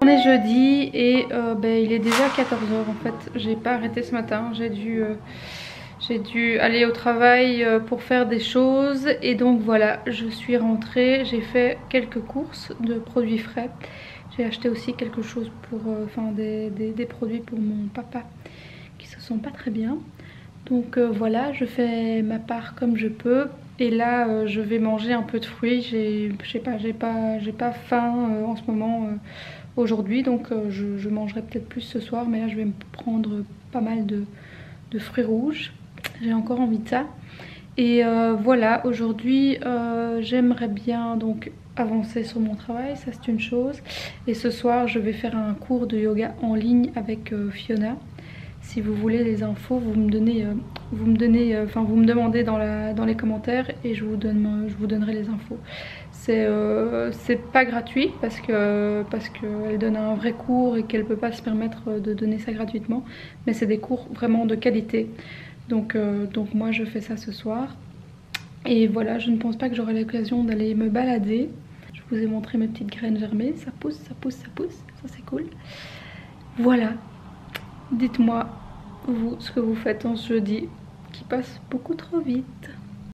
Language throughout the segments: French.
On est jeudi et il est déjà 14 h en fait. J'ai pas arrêté ce matin. J'ai dû aller au travail pour faire des choses. Et donc voilà, je suis rentrée. J'ai fait quelques courses de produits frais. J'ai acheté aussi quelque chose pour, des produits pour mon papa qui se sent pas très bien. Donc voilà, je fais ma part comme je peux. Et là, je vais manger un peu de fruits. J'ai pas faim en ce moment aujourd'hui. Donc je mangerai peut-être plus ce soir. Mais là, je vais me prendre pas mal de fruits rouges. J'ai encore envie de ça. Et voilà, aujourd'hui, j'aimerais bien donc avancer sur mon travail. Ça, c'est une chose. Et ce soir, je vais faire un cours de yoga en ligne avec Fiona. Si vous voulez les infos, vous me demandez dans les commentaires et je vous donnerai les infos. C'est pas gratuit parce qu'elle donne un vrai cours et qu'elle peut pas se permettre de donner ça gratuitement. Mais c'est des cours vraiment de qualité. Donc moi je fais ça ce soir. Et voilà, je ne pense pas que j'aurai l'occasion d'aller me balader. Je vous ai montré mes petites graines germées. Ça pousse, ça pousse, ça pousse. Ça c'est cool. Voilà. Dites-moi, vous, ce que vous faites en ce jeudi qui passe beaucoup trop vite.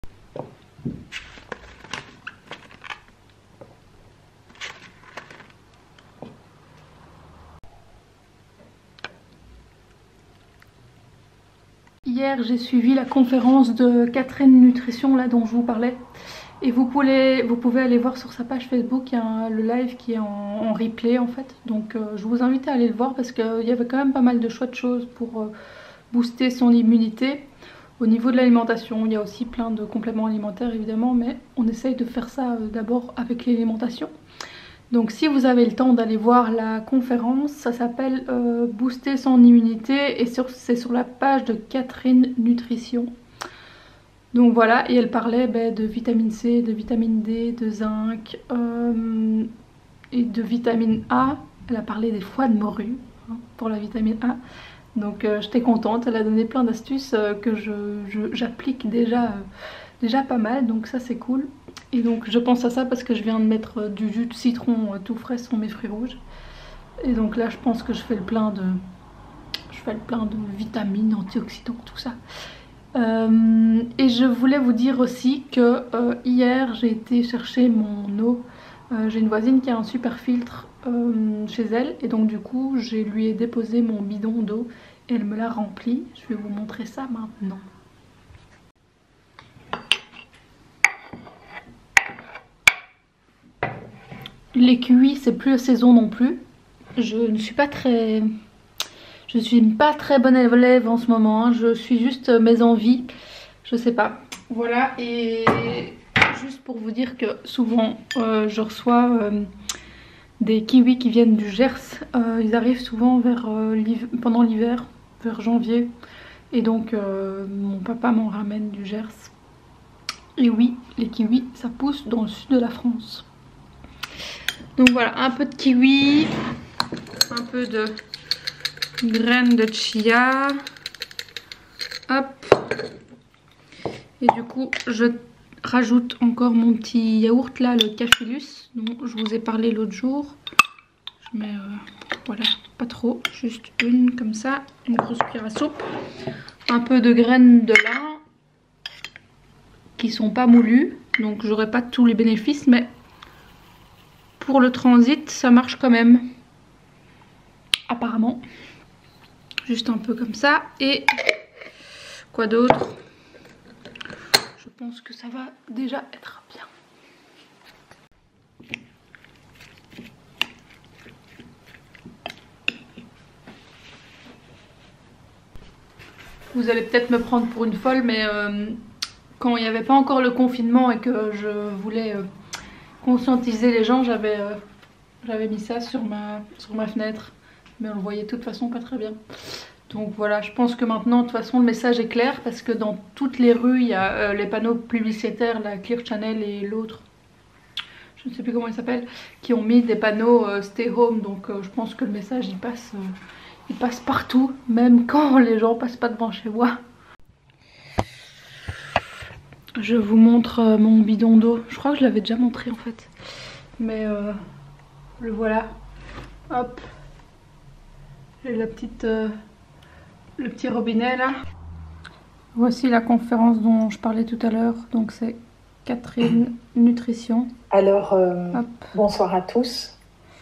Hier, j'ai suivi la conférence de Catherine Nutrition là dont je vous parlais. Et vous pouvez aller voir sur sa page Facebook, il y a le live qui est en replay en fait. Donc je vous invite à aller le voir parce qu'il y avait quand même pas mal de chouettes choses pour booster son immunité. Au niveau de l'alimentation, il y a aussi plein de compléments alimentaires évidemment, mais on essaye de faire ça d'abord avec l'alimentation. Donc si vous avez le temps d'aller voir la conférence, ça s'appelle Booster son immunité et c'est sur la page de Catherine Nutrition. Donc voilà, et elle parlait de vitamine C, de vitamine D, de zinc et de vitamine A. Elle a parlé des foies de morue pour la vitamine A. Donc j'étais contente, elle a donné plein d'astuces que j'applique déjà pas mal, donc ça c'est cool. Et donc je pense à ça parce que je viens de mettre du jus de citron tout frais sur mes fruits rouges. Et donc là je pense que je fais le plein de vitamines, antioxydants, tout ça. Et je voulais vous dire aussi que hier j'ai été chercher mon eau. J'ai une voisine qui a un super filtre chez elle et donc du coup je lui ai déposé mon bidon d'eau et elle me l'a rempli. Je vais vous montrer ça maintenant. Les kiwis c'est plus saison non plus. Je ne suis pas très... Je suis pas très bonne élève en ce moment, hein. Je suis juste mes envies, je sais pas. Voilà, et juste pour vous dire que souvent je reçois des kiwis qui viennent du Gers. Ils arrivent souvent pendant l'hiver, vers janvier. Et donc mon papa m'en ramène du Gers. Et oui, les kiwis ça pousse dans le sud de la France. Donc voilà, un peu de kiwi, un peu de graines de chia, hop, et du coup je rajoute encore mon petit yaourt là, le Cafilus dont je vous ai parlé l'autre jour. Je mets voilà, pas trop, juste une comme ça, une grosse cuillère à soupe, un peu de graines de lin qui sont pas moulues, donc j'aurai pas tous les bénéfices, mais pour le transit ça marche quand même apparemment. Juste un peu comme ça. Et quoi d'autre? Je pense que ça va déjà être bien. Vous allez peut-être me prendre pour une folle, mais quand il n'y avait pas encore le confinement et que je voulais conscientiser les gens, j'avais mis ça sur ma fenêtre. Mais on le voyait de toute façon pas très bien. Donc voilà, je pense que maintenant de toute façon le message est clair parce que dans toutes les rues il y a les panneaux publicitaires, la Clear Channel et l'autre, je ne sais plus comment il s'appelle, qui ont mis des panneaux Stay Home. Donc je pense que le message il passe partout, même quand les gens passent pas devant chez moi. Je vous montre mon bidon d'eau. Je crois que je l'avais déjà montré en fait. Mais le voilà. Hop, j'ai la petite, le petit robinet là. Voici la conférence dont je parlais tout à l'heure. Donc c'est Catherine Nutrition. Alors, bonsoir à tous.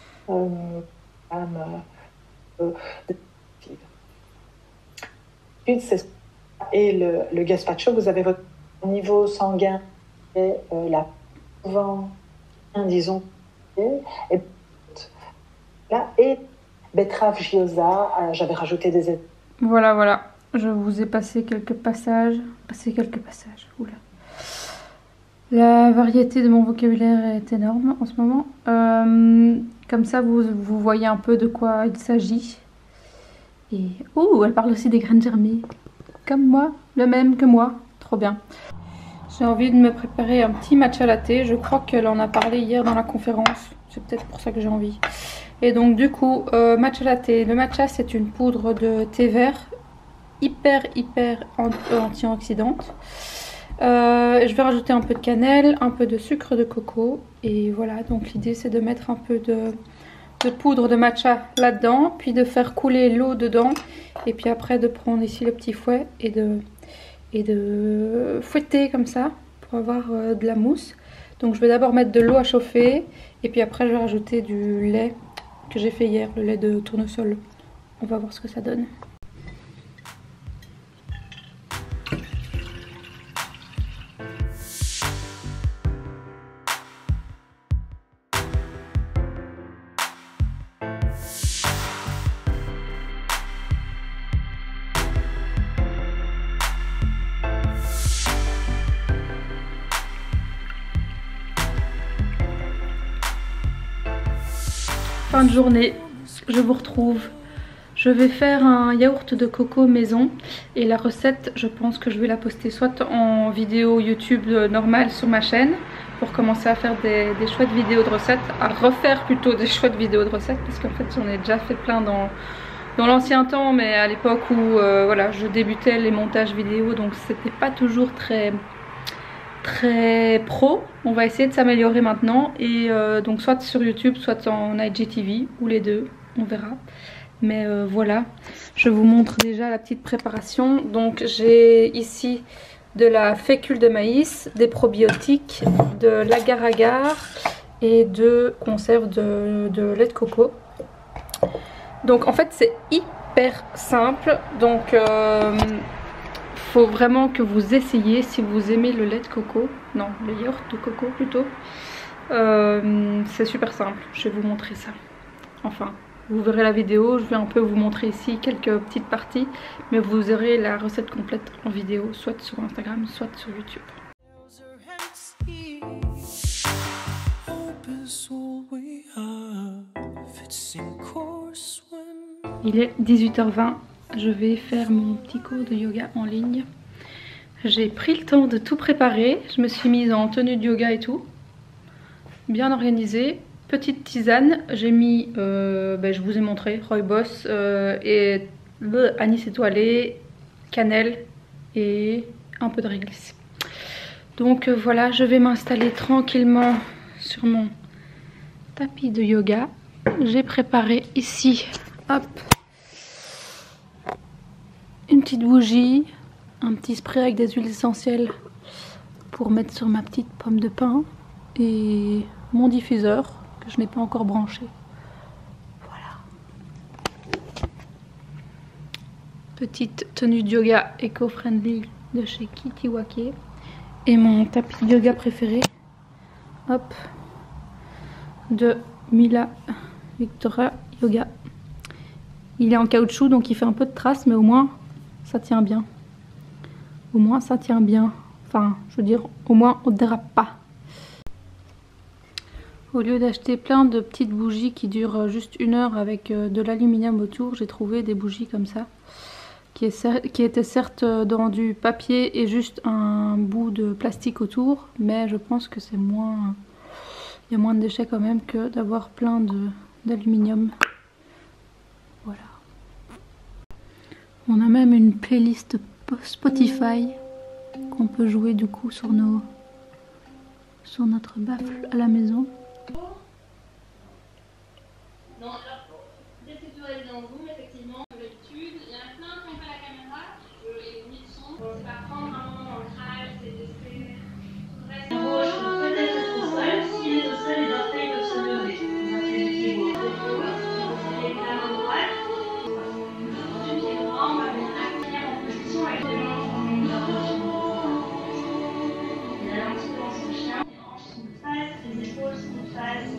Et le gazpacho, vous avez votre niveau sanguin et la vent, disons, et là, et betterave gyoza, j'avais rajouté des... Voilà, je vous ai passé quelques passages. Oula. La variété de mon vocabulaire est énorme en ce moment. Comme ça, vous voyez un peu de quoi il s'agit. Et elle parle aussi des graines germées. Comme moi, le même que moi. Trop bien. J'ai envie de me préparer un petit matcha latte. Je crois qu'elle en a parlé hier dans la conférence. C'est peut-être pour ça que j'ai envie. Et donc du coup, matcha latte. Le matcha, c'est une poudre de thé vert hyper antioxydante. Je vais rajouter un peu de cannelle, un peu de sucre de coco. Et voilà, donc l'idée c'est de mettre un peu de poudre de matcha là-dedans, puis de faire couler l'eau dedans, et puis après de prendre ici le petit fouet et de fouetter comme ça pour avoir de la mousse. Donc je vais d'abord mettre de l'eau à chauffer, et puis après je vais rajouter du lait que j'ai fait hier, le lait de tournesol. On va voir ce que ça donne. Fin de journée, je vous retrouve. Je vais faire un yaourt de coco maison et la recette, je pense que je vais la poster soit en vidéo YouTube normale sur ma chaîne pour commencer à faire des chouettes vidéos de recettes, à refaire plutôt des chouettes vidéos de recettes parce qu'en fait j'en ai déjà fait plein dans l'ancien temps, mais à l'époque où voilà, je débutais les montages vidéo, donc c'était pas toujours très pro. On va essayer de s'améliorer maintenant et donc soit sur YouTube, soit en IGTV ou les deux, on verra. Mais voilà, je vous montre déjà la petite préparation. Donc j'ai ici de la fécule de maïs, des probiotiques, de l'agar-agar et de conserve de lait de coco. Donc en fait c'est hyper simple, donc faut vraiment que vous essayiez si vous aimez le lait de coco, non le yaourt de coco plutôt. C'est super simple, je vais vous montrer ça. Enfin, vous verrez la vidéo, je vais un peu vous montrer ici quelques petites parties, mais vous aurez la recette complète en vidéo, soit sur Instagram, soit sur YouTube. Il est 18h20, je vais faire mon petit cours de yoga en ligne. J'ai pris le temps de tout préparer, je me suis mise en tenue de yoga et tout, bien organisée. Petite tisane, j'ai mis, je vous ai montré, rooibos et anis étoilé, cannelle et un peu de réglisse. Donc voilà, je vais m'installer tranquillement sur mon tapis de yoga. J'ai préparé ici, hop, une petite bougie, un petit spray avec des huiles essentielles pour mettre sur ma petite pomme de pin et mon diffuseur que je n'ai pas encore branché. Voilà. Petite tenue de yoga éco-friendly de chez Kitiwake et mon tapis de yoga préféré, hop, de Mila Victoria Yoga. Il est en caoutchouc donc il fait un peu de traces, mais au moins ça tient bien. Au moins ça tient bien. Enfin, je veux dire, au moins on ne dérape pas. Au lieu d'acheter plein de petites bougies qui durent juste 1 heure avec de l'aluminium autour, j'ai trouvé des bougies comme ça, qui étaient certes dans du papier et juste un bout de plastique autour, mais je pense que c'est moins... Il y a moins de déchets quand même que d'avoir plein d'aluminium. Voilà. On a même une playlist Spotify qu'on peut jouer du coup sur notre baffle à la maison. réalisé en zoom, effectivement, comme d'habitude. Il y en a plein qui ont fait la caméra, et les limites sont. C'est pas prendre un moment dans le crâne, c'est tester. En gauche, peut-être être au sol. S'il est au sol, les orteils peuvent se lever. On va faire du pied gauche. Vous allez la main droite. Du pied droit, on va venir accueillir en position avec les manches en longueur. Il a un petit peu dans son chien. Les hanches sont de face, les épaules sont de face.